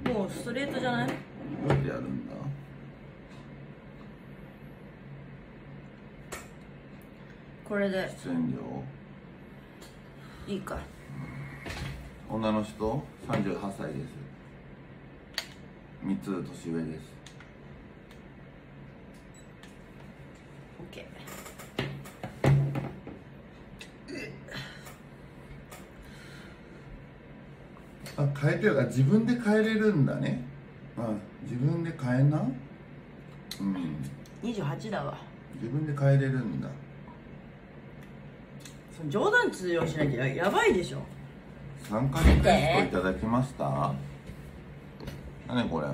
もうストレートじゃない？ どうやってやるんだ？ これで出演料いいか。 女の人38歳です。3つ年上です。 OK。 あ、変えてる。あ、自分で変えれるんだね。あ、自分で変えな。うん、 28だわ。 自分で変えれるんだ。 その冗談通用しなきゃやばいでしょ。 参加リクエストいただきました。何これ。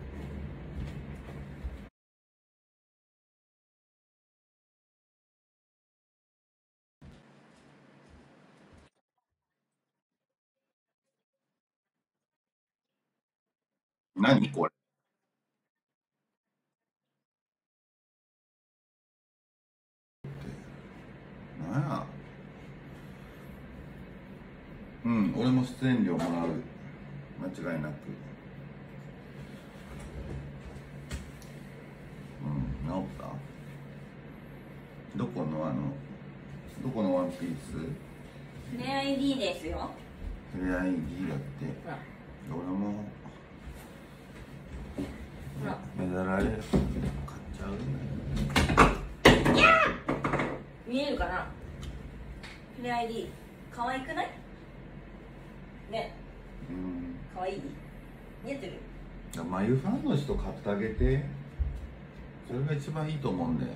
何これ。なんや。うん、俺も出演料もらう。間違いなく。うん、治った。どこのワンピース？ フレ ID ですよ。 フレ ID だって。 ほら俺もほらメダルあれ買っちゃうね。 見えるかな。フレ ID 可愛くない？ね、 うん。 可愛い。見えてる？ 眉ファンの人買ってあげて。それが一番いいと思うんだよ。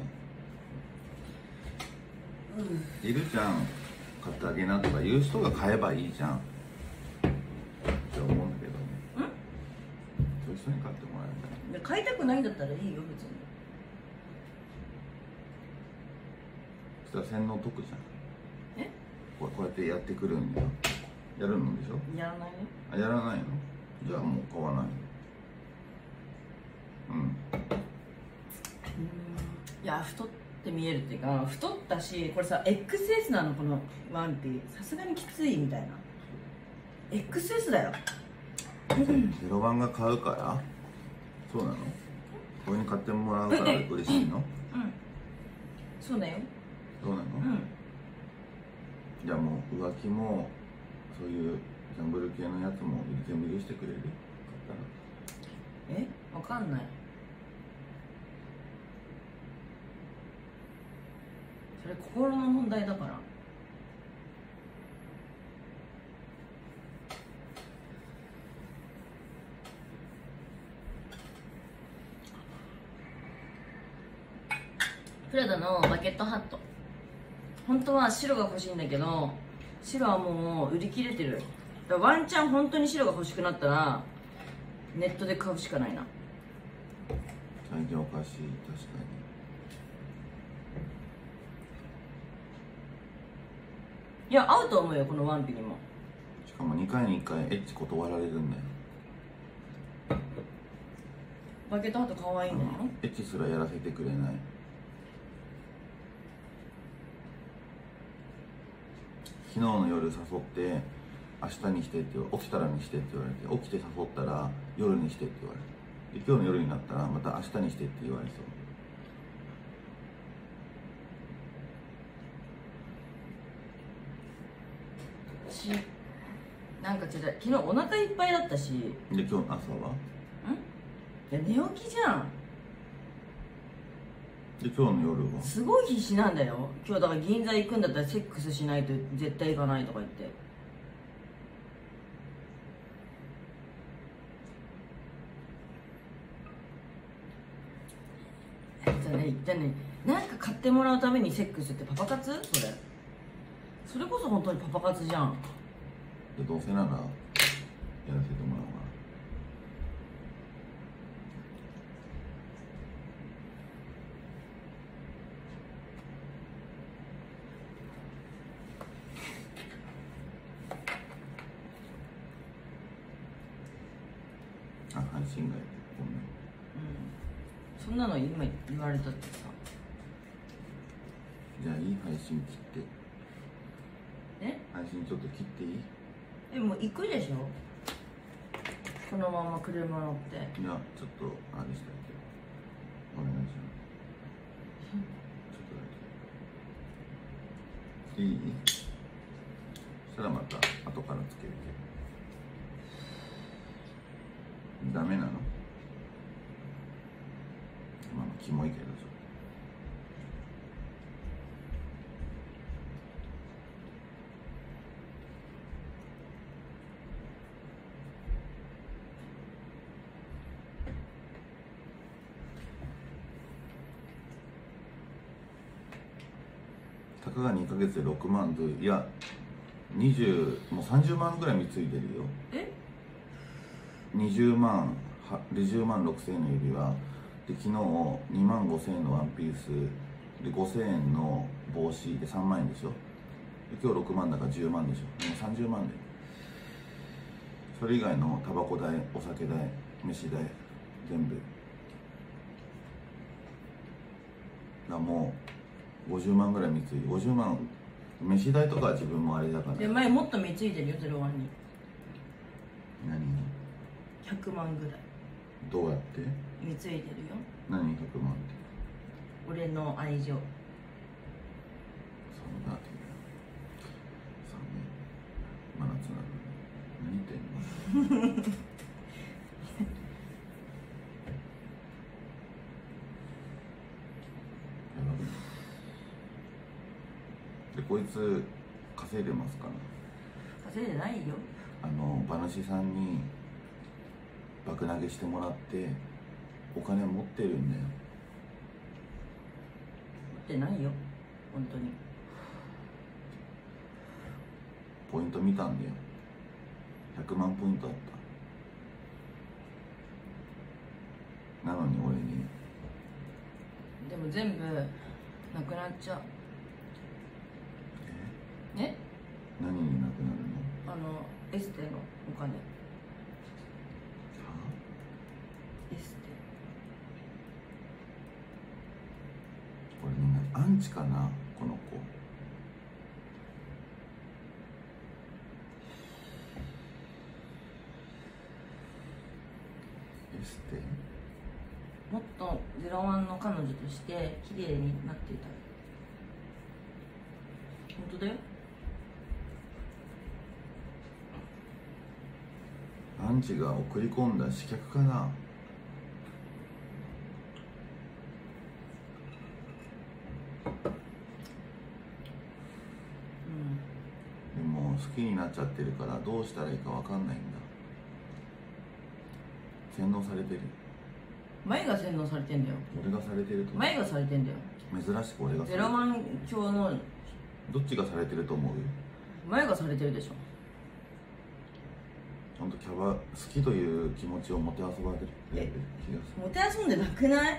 いるじゃん、買ってあげなとか言う人が買えばいいじゃんって思うんだけどね。そういう人に買ってもらえで買いたくないんだったらいいよ別に。 そしたら洗脳解くじゃん。 え？ こうやってやってくるんだよ。やるのでしょ。 やらないね。 あ、やらないの？じゃあもう買わないの。うん。 いや太って見えるっていうか、太ったし、これさ XS なのこのワンピ。さすがにきついみたいな。 XS だよ。 ゼロ番が買うから。そうなの？これに買ってもらうから嬉しいの？ うん、そうだよ。 どうなの？ うん。 じゃあもう浮気もそういうギャンブル系のやつも全部許してくれる？買ったら。 え、わかんない。それ心の問題だから。プラダのバケットハット、本当は白が欲しいんだけど、白はもう売り切れてる。だからワンチャン本当に白が欲しくなったらネットで買うしかないな。 最近おかしい。確かに。 いや合うと思うよ、このワンピにも。 しかも2回に1回エッチ断られるんだよ。 バケットハット可愛いんだよ。 エッチすらやらせてくれない。昨日の夜誘って明日にしてって起きたらにしてって言われて、起きて誘ったら夜にしてって言われて、で今日の夜になったらまた明日にしてって言われそう。 なんか違う、昨日お腹いっぱいだったし。 で今日の朝は？ いや寝起きじゃん。 で今日の夜は？ すごい必死なんだよ今日。だから銀座行くんだったらセックスしないと絶対行かないとか言って。じゃあね、なんか買ってもらうためにセックスってパパ活？それこそ本当にパパ活じゃん。 でどうせならやらせてもらおうかな。あ、配信外ごめん。 そんなの今言われたってさ。 じゃあいい配信切って。 え？ 配信ちょっと切っていい？ もう行くでしょ。 このまま車乗って。 いや、ちょっとあれしたいけどお願いします。ちょっとだけいい？そしたらまた後からつけるけど。ダメなの？まあキモいけど。たかが2ヶ月で6万と、いや20もう30万ぐらい貢いでるよ。 え 20万20万6千円の指輪で、昨日2万5千円のワンピースで5千円の帽子で3万円でしょ。で今日6万だから10万でしょ。もう30万で、それ以外のタバコ代、お酒代、飯代全部がもう50万ぐらい貢いで、50万飯代とかは自分もあれだから。 で前もっと貢いでるよ、ゼロワンに。 何 100万ぐらいどうやって貢いでるよ。 何100万って？ 俺の愛情。 そうだって寒い真夏なのに何言ってんのでこいつ稼いでますから。 稼いでないよ。 馬主さんに爆投げしてもらってお金持ってるんだよ。 持ってないよ本当に。 ポイント見たんだよ。100万ポイントあった。なのに俺に。 でも全部なくなっちゃう。え？ 何になくなるの？ エステのお金。エステ。 これみんなアンチかなこの子。エステ。 もっとゼロワンの彼女として綺麗になっていたい。本当だよ。 アンチが送り込んだ刺客かな。でも好きになっちゃってるからどうしたらいいか分かんないんだ。洗脳されてる。 前が洗脳されてんだよ。 俺がされてると。 前がされてんだよ。 珍しく俺がされてる。 ゼロワン教のどっちがされてると思う？ 前がされてるでしょ。 本当キャバ好きという気持ちをもてあそばれてる気がする。 もてあそんでなくない？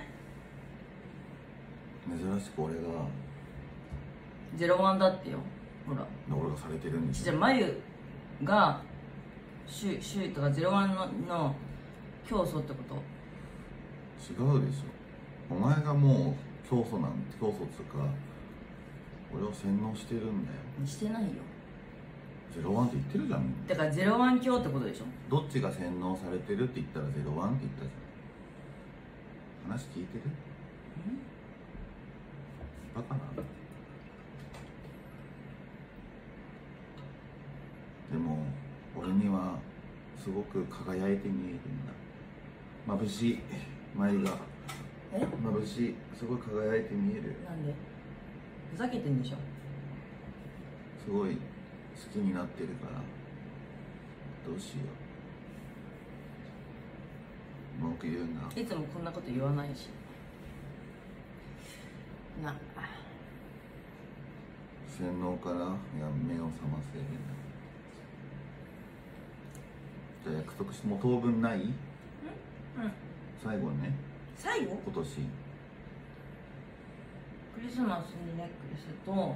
珍しく俺がゼロワンだってよ。ほら俺がされてるんですじゃあ眉がシュとかゼロワンの教祖ってこと？ 違うでしょ。お前がもう教祖なんて、教祖っつうか俺を洗脳してるんだよ。 してないよ。 ゼロワンって言ってるじゃん。 だからゼロワン教ってことでしょ。 どっちが洗脳されてるって言ったらゼロワンって言ったじゃん。話聞いてる？バカな。でも俺にはすごく輝いて見えるんだ。眩しい眉が。眩しい。すごい輝いて見える。 なんで？ふざけてんでしょ。 すごい好きになってるからどうしよう。文句言うんだ。 いつもこんなこと言わないしな。 洗脳から目を覚ませるんだ。じゃあ約束してもう当分ない？最後ね。 最後？ 今年クリスマスにネックレスと。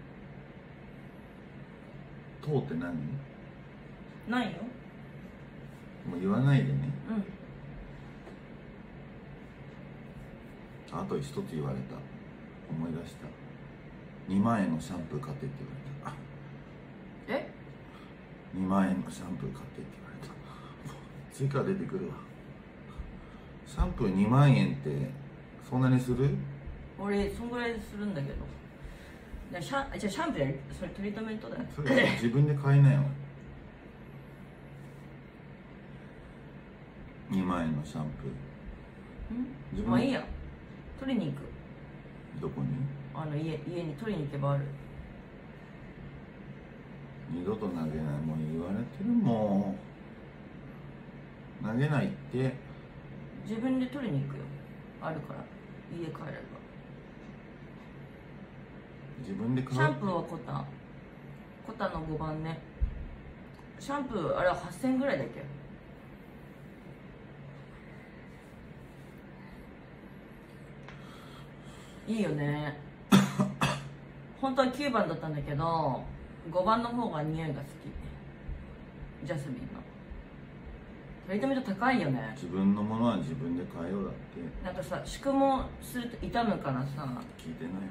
塔って何？ ないよ。 もう言わないでね。あと一つ言われた。思い出した。2万円のシャンプー買ってって言われた。 え？ 2万円のシャンプー買ってって言われた。 追加出てくるわ。シャンプー2万円ってそんなにする？ 俺そんぐらいするんだけど。じゃあシャンプーやる？それトリートメントだよ。 それ自分で買いなよ。2万円のシャンプー。 まあいいや、取りに行く。 どこに？ 家に取りに行けばある。 二度と投げない。もう言われてるもん。投げないって。 自分で取りに行くよ。あるから家帰れば。 自分で買う。 シャンプーはコタの5番ね。シャンプーあれは8000円ぐらいだっけ。いいよね。本当は9番だったんだけど5番の方が匂いが好き。ジャスミンのトリートメント高いよね。 自分のものは自分で買えようだって。 なんかさ、宿毛すると痛むからさ。 聞いてない。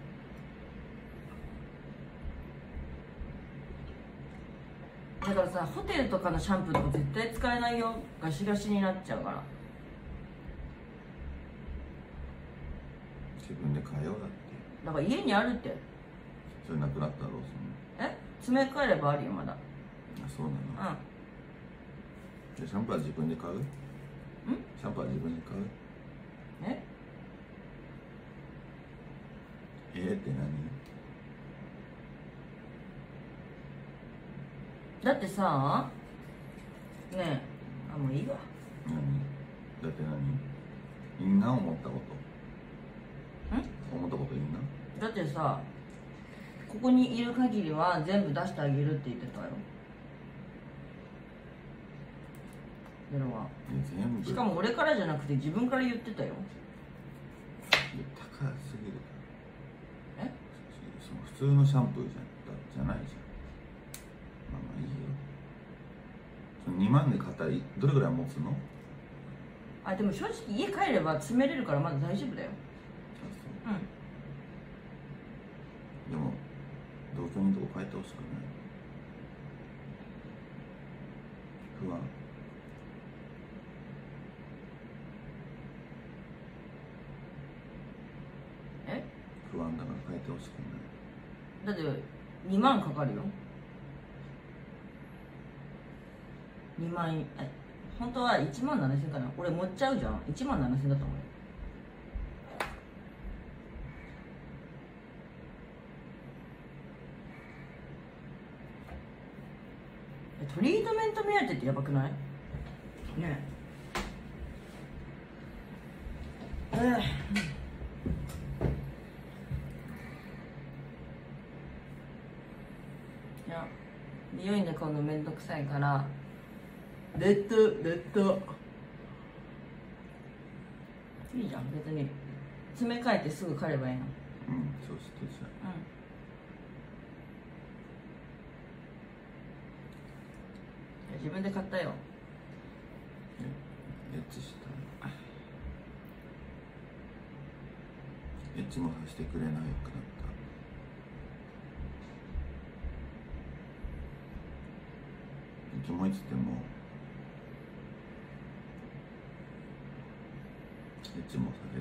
だからさ、ホテルとかのシャンプーとか絶対使えないよ。ガシガシになっちゃうから。 自分で買えようだって。 だから家にあるって。 それなくなったらどうするの？ 詰め替えればあるよまだ。 あ、そうなの？ うん。 でシャンプーは自分で買う？シャンプーは自分で買う？って何？ だってさ、ねえ、もういいわ。 何？だって何？いいな、思ったこと。思ったこといいな。 だってさ、ここにいる限りは全部出してあげるって言ってたよ。ゼロは。 全部。 しかも俺からじゃなくて自分から言ってたよ。 高すぎる。普通のシャンプーじゃないじゃん。まあまあいいよ。その2万で買ったらどれぐらい持つの？ でも正直家帰れば詰めれるからまだ大丈夫だよ。 でも同居人のとこ帰ってほしくない？不安？不安だから帰ってほしくない。 だって2万かかるよ。2万円。本当は1万7000円かな。俺持っちゃうじゃん。1万7000円だと思うよ。トリートメント目当てってやばくない？ねえ。いや、美容院で買うのめんどくさいからレッドいいじゃん。別に詰め替えてすぐ帰ればいいの。 そうしてじゃあ。 自分で買ったよ。 エッチした。エッチもさせてくれないくなった。キモいっつってもエッチもさせてくれなくなった。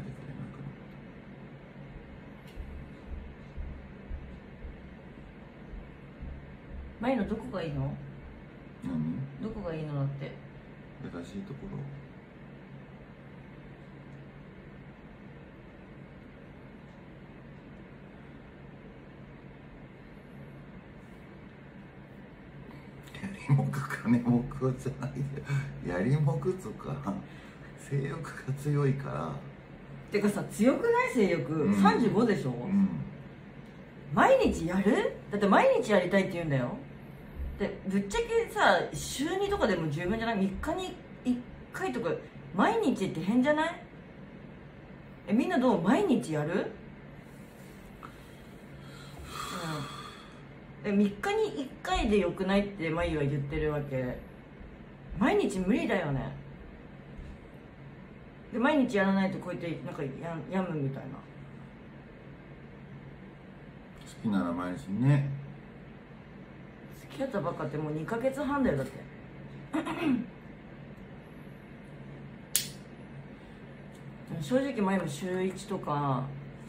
前のどこがいいの？ 何？ どこがいいのだって。 優しいところ。やりもく金もくじゃないで、やりもくとか性欲が強いから。 てかさ、強くない性欲？35でしょ？毎日やる？だって毎日やりたいって言うんだよ。でぶっちゃけさ、週2とかでも十分じゃない？ 3 日に1回とか毎日って変じゃない？みんなどう？毎日やる？3日に1回でよくないってマイは言ってるわけ。毎日無理だよね。で毎日やらないとこうやってなんかやむみたいな。 好きなら毎日ね。 付き合ったばっかってもう2ヶ月半だよ。だって正直前も週1とか、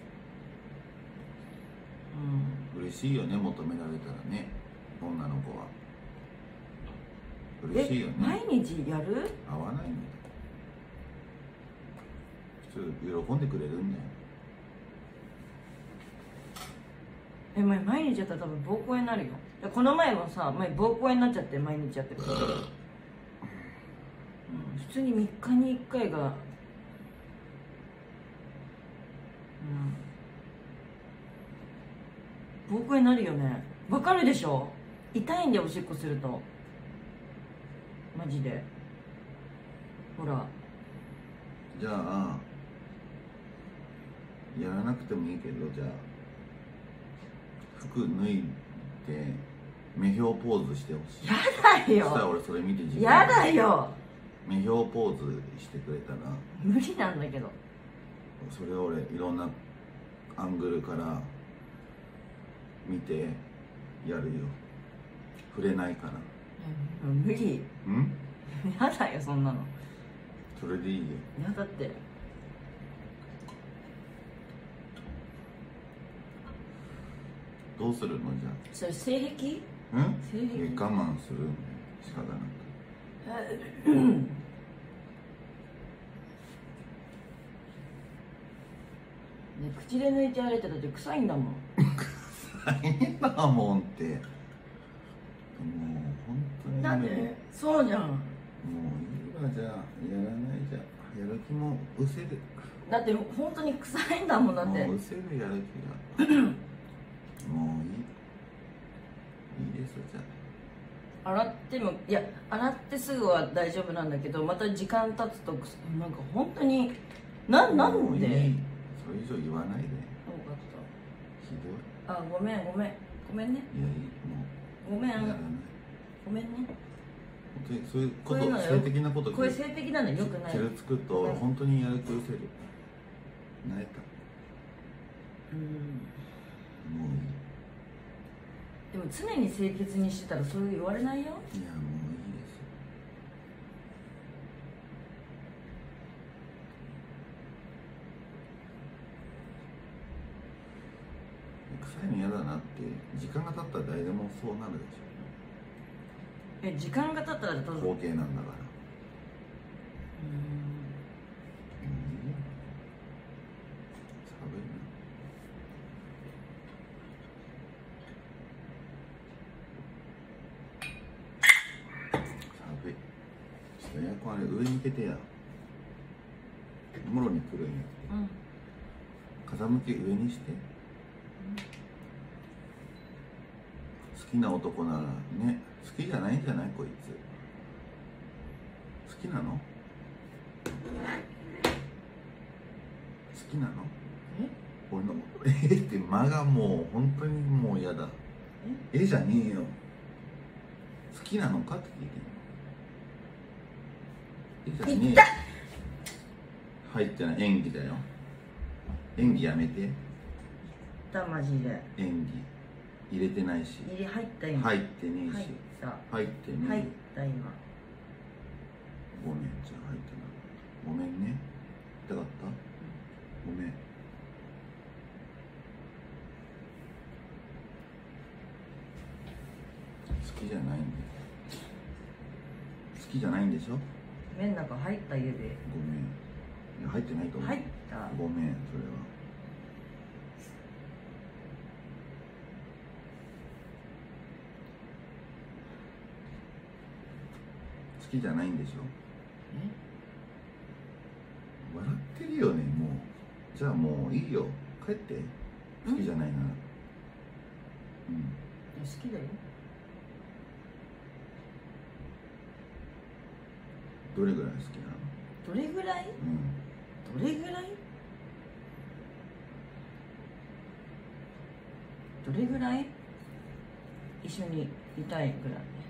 嬉しいよね、求められたらね、女の子は嬉しいよね。 毎日やる？ 合わないんだよ。普通喜んでくれるんだよ。 毎日やったら多分膀胱炎になるよ。この前もさ、膀胱炎になっちゃって毎日やってるから、普通に3日に1回が膀胱炎になるよね。わかるでしょ？痛いんでおしっこすると、マジで。ほら、 じゃあやらなくてもいいけど、じゃあ服脱いで目標ポーズしてほしい。 やだそしたらよ、 俺それ見て自分でやだよ、 目標ポーズしてくれたら、 無理なんだけど。 それを俺いろんなアングルから見てやるよ。触れないから。 無理。 ん？ やだよ、そんなの。 それでいいよ。 やだって。 どうするのじゃそれ性癖？ あ？ 性我癖？ 慢するんだよ、仕方なく。 ね、口で抜いてやれってだって臭いんだもん。 変なもんって。もう本当にだってそうじゃん。 もういいわ、じゃあやらないじゃん。やる気も失せる。 だって本当に臭いんだもん。だってもう失せるやる気が。もういいですじゃあ。 洗っても、いや洗ってすぐは大丈夫なんだけど、また時間経つとなんか本当になんで。 もういい、それ以上言わないで。 分かっひどい。 た。あ、ごめんね。 いや、いい、もごめんうやらない。 ごめんね。 本当にそういうこと、 こういうのよ性的なことこれ性的なのよくない。 傷つくと本当にやる気失せる。泣いた。もういい。 でも常に清潔にしてたらそう言われないよ。 いや、もういいですよ。臭いの嫌だなって時間が経ったら誰でもそうなるでし時間が経ったらょ。光景なんだから。いいよ。寒いな。寒い。ちょっとエアコンあれ上に向けてや。もろに来るんや。風向き上にして。好きな男ならね。好きじゃないんじゃないこいつ。好きなの？好きなの？俺のって間がもう本当にもう嫌だ。じゃねえよ。好きなのかって聞いてんの。じゃねえよ。入ってない。演技だよ。演技やめて。 マジで演技入れてないし。 入った今。 入ってねえし。入ってねえ。 入った今。 ごめん、じゃあ入ってない。ごめんね。痛かった？ごめん。好きじゃないんだよ。好きじゃないんでしょ？ 目の中入った指。 ごめん。いや、入ってないと思う。 入った。 ごめん、それは。好きじゃないんでしょ？笑ってるよね、もう。じゃあもういいよ。帰って。好きじゃないなら。 好きだよ。 どれぐらい好きなの？ どれぐらい？どれぐらい？どれぐらい？一緒にいたいぐらい。